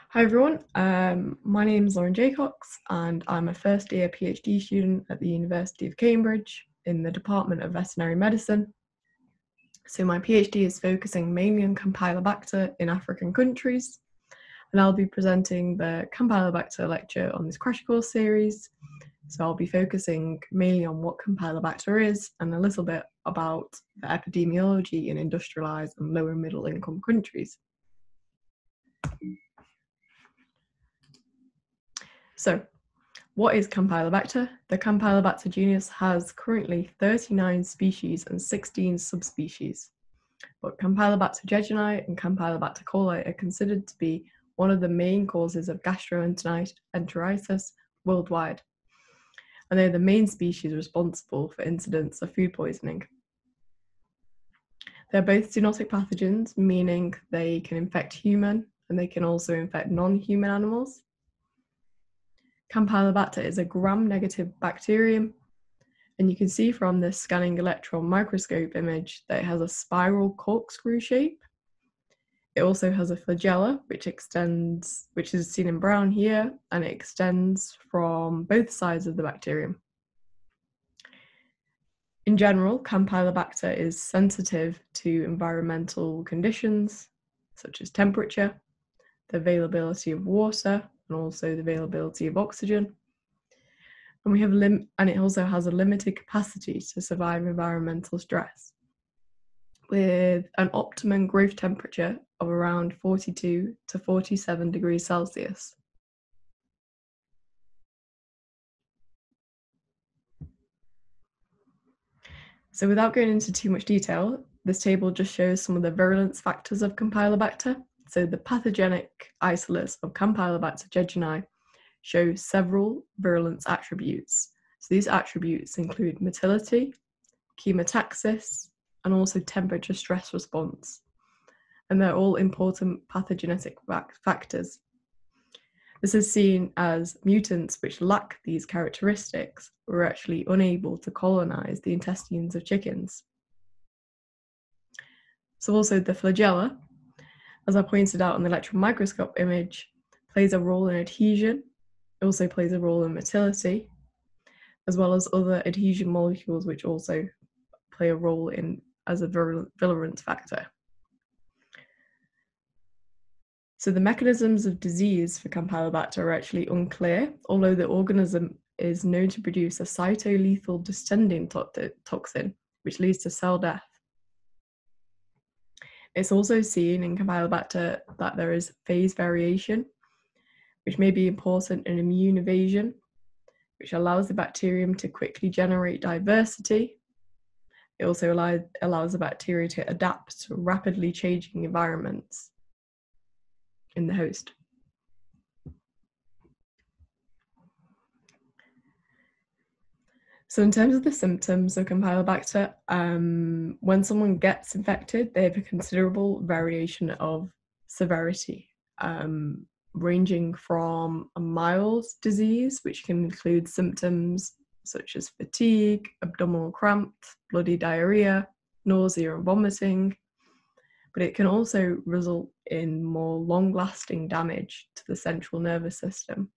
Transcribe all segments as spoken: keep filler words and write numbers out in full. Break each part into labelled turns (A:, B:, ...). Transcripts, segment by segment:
A: Hi everyone, um, my name is Lauren Jaycox and I'm a first year PhD student at the University of Cambridge in the Department of Veterinary Medicine. So my PhD is focusing mainly on Compylobacter in African countries, and I'll be presenting the Compylobacter lecture on this crash course series. So I'll be focusing mainly on what Compylobacter is and a little bit about the epidemiology in industrialized and lower middle income countries. So, what is Compylobacter? The Compylobacter genus has currently thirty-nine species and sixteen subspecies. But Compylobacter jejuni and Compylobacter coli are considered to be one of the main causes of gastroenteritis worldwide. And they're the main species responsible for incidents of food poisoning. They're both zoonotic pathogens, meaning they can infect human and they can also infect non-human animals. Compylobacter is a gram-negative bacterium, and you can see from this scanning electron microscope image that it has a spiral corkscrew shape. It also has a flagella, which extends, which is seen in brown here, and it extends from both sides of the bacterium. In general, Compylobacter is sensitive to environmental conditions, such as temperature, the availability of water, and also the availability of oxygen. And we have lim and it also has a limited capacity to survive environmental stress, with an optimum growth temperature of around forty-two to forty-seven degrees Celsius. So without going into too much detail, this table just shows some of the virulence factors of Compylobacter. So the pathogenic isolates of Compylobacter jejuni show several virulence attributes. So these attributes include motility, chemotaxis, and also temperature stress response. And they're all important pathogenetic factors. This is seen as mutants which lack these characteristics were actually unable to colonize the intestines of chickens. So also the flagella, as I pointed out on the electron microscope image, plays a role in adhesion. It also plays a role in motility, as well as other adhesion molecules which also play a role in as a virulence factor. So the mechanisms of disease for Compylobacter are actually unclear, although the organism is known to produce a cytolethal distending to toxin, which leads to cell death. It's also seen in Compylobacter that there is phase variation, which may be important in immune evasion, which allows the bacterium to quickly generate diversity. It also allow, allows the bacteria to adapt to rapidly changing environments in the host. So in terms of the symptoms of Compylobacter, um, when someone gets infected, they have a considerable variation of severity, um, ranging from a mild disease, which can include symptoms such as fatigue, abdominal cramps, bloody diarrhea, nausea and vomiting, but it can also result in more long-lasting damage to the central nervous system.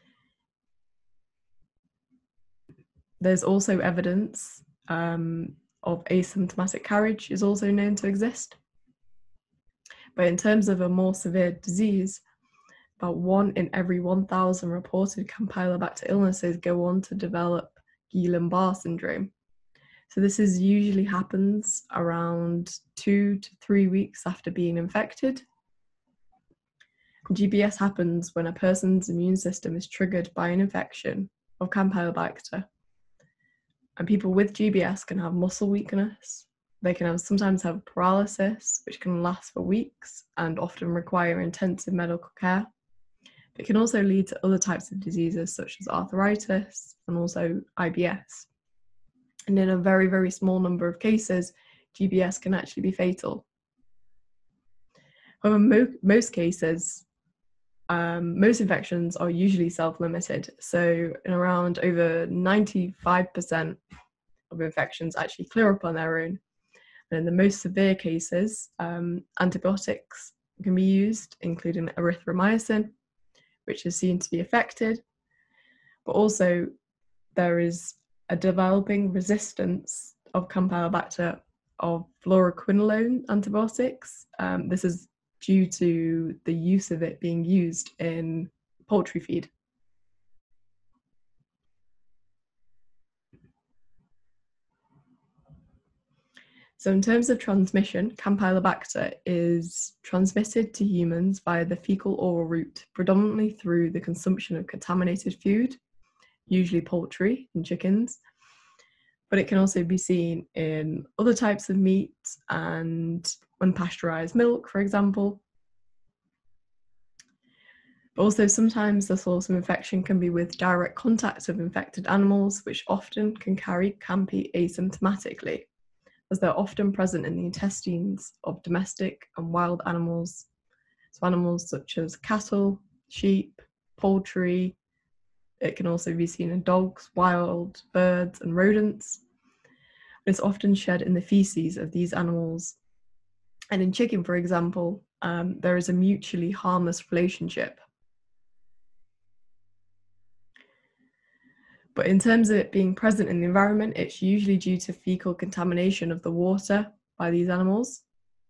A: There's also evidence um, of asymptomatic carriage is also known to exist. But in terms of a more severe disease, about one in every one thousand reported Compylobacter illnesses go on to develop Guillain-Barre Syndrome. So this is usually happens around two to three weeks after being infected. G B S happens when a person's immune system is triggered by an infection of Compylobacter. And people with G B S can have muscle weakness. They can have, sometimes have paralysis, which can last for weeks and often require intensive medical care. It can also lead to other types of diseases such as arthritis and also I B S. And in a very, very small number of cases, G B S can actually be fatal. However, mo most cases, um, most infections are usually self-limited. So in around over ninety-five percent of infections actually clear up on their own. And in the most severe cases, um, antibiotics can be used, including erythromycin, which is seen to be affected, but also there is a developing resistance of Compylobacter of fluoroquinolone antibiotics. Um, this is due to the use of it being used in poultry feed. So in terms of transmission, Campylobacter is transmitted to humans via the fecal-oral route, predominantly through the consumption of contaminated food, usually poultry and chickens, but it can also be seen in other types of meat and unpasteurized milk, for example. But also sometimes the source of infection can be with direct contact of infected animals, which often can carry Campy asymptomatically, as they're often present in the intestines of domestic and wild animals. So animals such as cattle, sheep, poultry. It can also be seen in dogs, wild birds, and rodents. It's often shed in the feces of these animals. And in chicken, for example, um, there is a mutually harmless relationship. But in terms of it being present in the environment, it's usually due to fecal contamination of the water by these animals.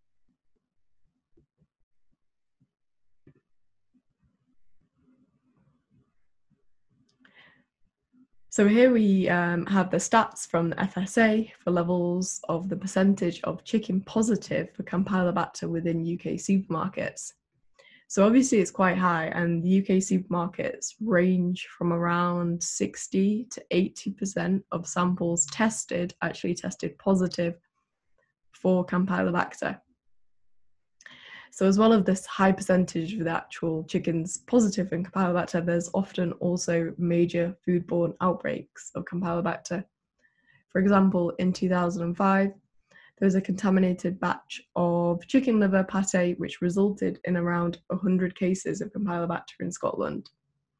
A: So here we um, have the stats from the F S A for levels of the percentage of chicken positive for Compylobacter within U K supermarkets. So obviously it's quite high, and the U K supermarkets range from around sixty to eighty percent of samples tested actually tested positive for Compylobacter. So as well as this high percentage of the actual chickens positive in Compylobacter, there's often also major foodborne outbreaks of Compylobacter. For example, in two thousand five, there was a contaminated batch of chicken liver pate, which resulted in around one hundred cases of Compylobacter in Scotland.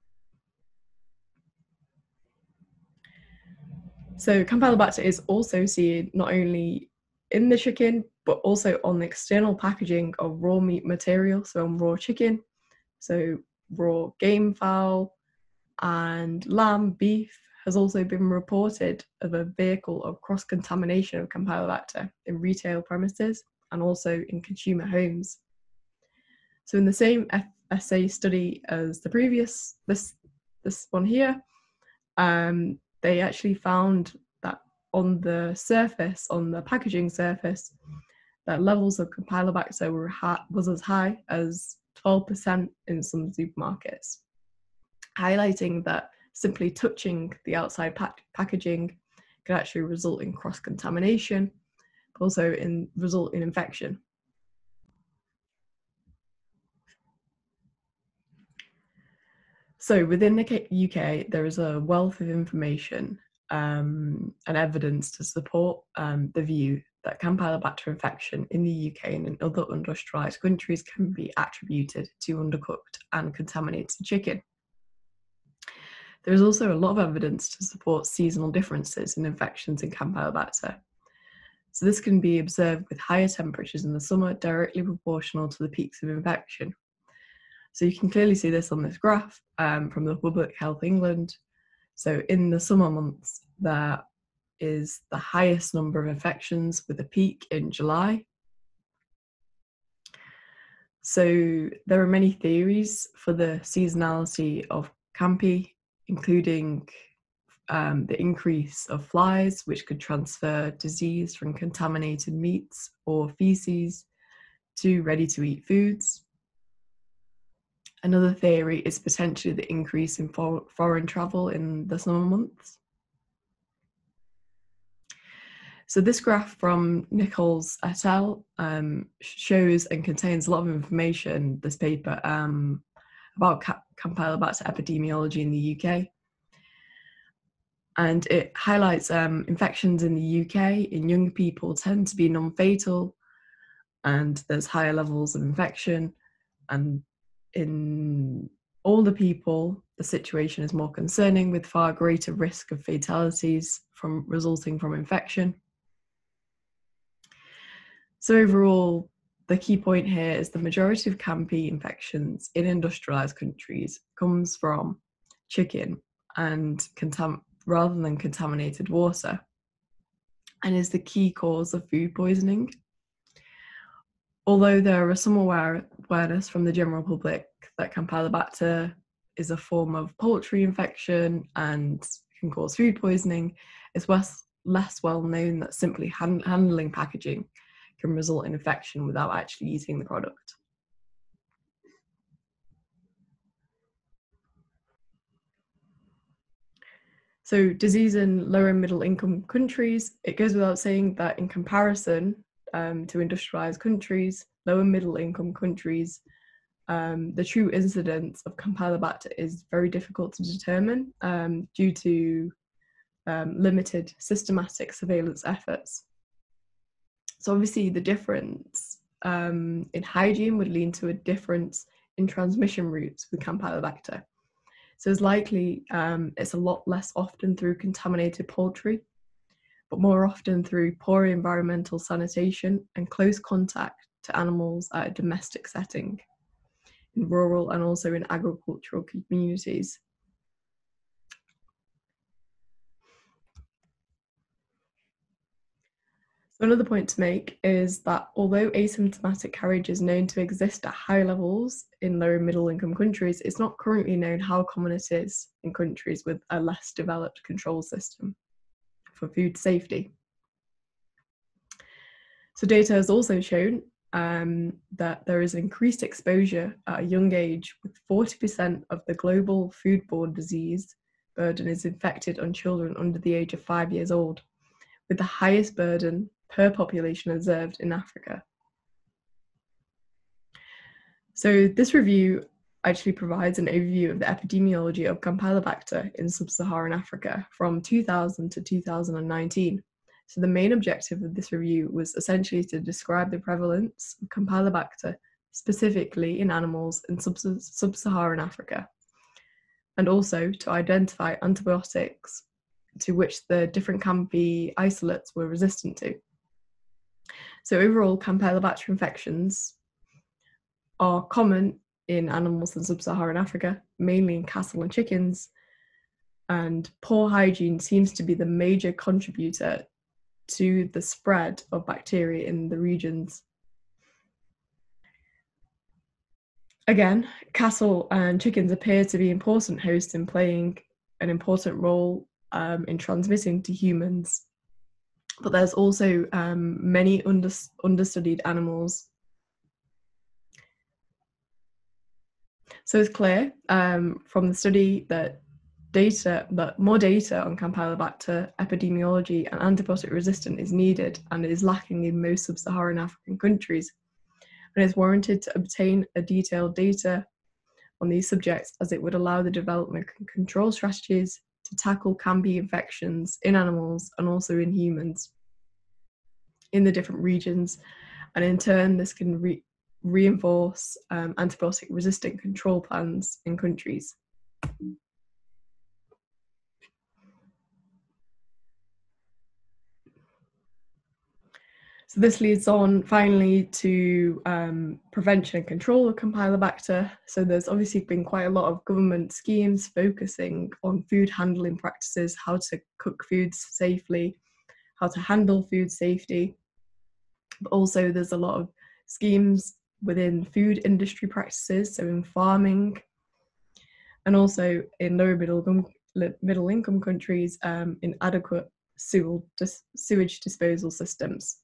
A: So Compylobacter is also seen not only in the chicken, but also on the external packaging of raw meat material, so on raw chicken, so raw game fowl, and lamb, beef has also been reported of a vehicle of cross-contamination of Compylobacter in retail premises and also in consumer homes. So in the same F S A study as the previous, this, this one here, um, they actually found that on the surface, on the packaging surface, that levels of Compylobacter were ha- was as high as twelve percent in some supermarkets, highlighting that simply touching the outside pack- packaging can actually result in cross-contamination, but also in result in infection. So within the U K, there is a wealth of information um, and evidence to support um, the view that Campylobacter infection in the U K and in other industrialised countries can be attributed to undercooked and contaminated chicken. There is also a lot of evidence to support seasonal differences in infections in Campylobacter. So this can be observed with higher temperatures in the summer directly proportional to the peaks of infection. So you can clearly see this on this graph um, from the Public Health England. So in the summer months, there is the highest number of infections with a peak in July. So there are many theories for the seasonality of Campy, including um, the increase of flies, which could transfer disease from contaminated meats or feces to ready-to-eat foods. Another theory is potentially the increase in for foreign travel in the summer months. So this graph from Nichols et al. Um, shows and contains a lot of information, this paper, um, about Campylobacter epidemiology in the U K. And it highlights um, infections in the U K in young people tend to be non-fatal, and there's higher levels of infection, and in older people, the situation is more concerning with far greater risk of fatalities from resulting from infection. So overall, the key point here is the majority of Campy infections in industrialized countries comes from chicken and contam- rather than contaminated water, and is the key cause of food poisoning. Although there is some aware- awareness from the general public that Compilobacter is a form of poultry infection and can cause food poisoning, it's less, less well known that simply hand- handling packaging can result in infection without actually eating the product. So disease in lower and middle income countries, it goes without saying that in comparison um, to industrialized countries, low and middle income countries, um, the true incidence of Compilobacter is very difficult to determine um, due to um, limited systematic surveillance efforts. So obviously the difference um, in hygiene would lead to a difference in transmission routes with Compilobacter. So it's likely um, it's a lot less often through contaminated poultry, but more often through poor environmental sanitation and close contact to animals at a domestic setting, in rural and also in agricultural communities. So another point to make is that although asymptomatic carriage is known to exist at high levels in low and middle income countries, it's not currently known how common it is in countries with a less developed control system for food safety. So data has also shown um, that there is increased exposure at a young age, with forty percent of the global foodborne disease burden is infected on children under the age of five years old, with the highest burden per population observed in Africa. So this review actually provides an overview of the epidemiology of Compylobacter in sub-Saharan Africa from two thousand to two thousand nineteen. So the main objective of this review was essentially to describe the prevalence of Compylobacter specifically in animals in sub-Saharan Africa, and also to identify antibiotics to which the different Campy isolates were resistant to. So overall, Compylobacter infections are common in animals in sub-Saharan Africa, mainly in cattle and chickens, and poor hygiene seems to be the major contributor to the spread of bacteria in the regions. Again, cattle and chickens appear to be important hosts in playing an important role um, in transmitting to humans. But there's also um, many under, understudied animals. So it's clear um, from the study that data, that more data on Compylobacter epidemiology and antibiotic resistance is needed and is lacking in most sub-Saharan African countries. And it's warranted to obtain a detailed data on these subjects, as it would allow the development and control strategies to tackle Campy infections in animals and also in humans in the different regions. And in turn, this can re reinforce um, antibiotic resistant control plans in countries. So this leads on finally to um, prevention and control of Compylobacter. So there's obviously been quite a lot of government schemes focusing on food handling practices, how to cook foods safely, how to handle food safety. But also there's a lot of schemes within food industry practices, so in farming, and also in lower middle income, middle income countries, um, in adequate sewage disposal systems.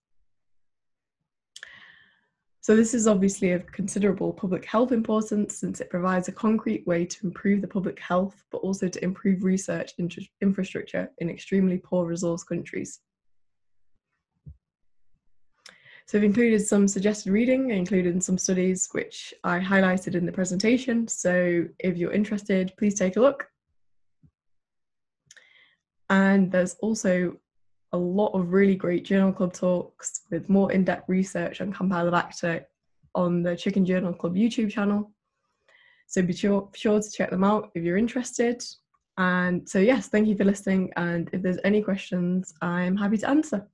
A: So this is obviously of considerable public health importance, since it provides a concrete way to improve the public health, but also to improve research infrastructure in extremely poor resource countries. So I've included some suggested reading, including some studies which I highlighted in the presentation. So if you're interested, please take a look. And there's also a lot of really great journal club talks with more in-depth research on Compylobacter on the Chicken Journal Club YouTube channel. So be sure, sure to check them out if you're interested. And so yes, thank you for listening. And if there's any questions, I'm happy to answer.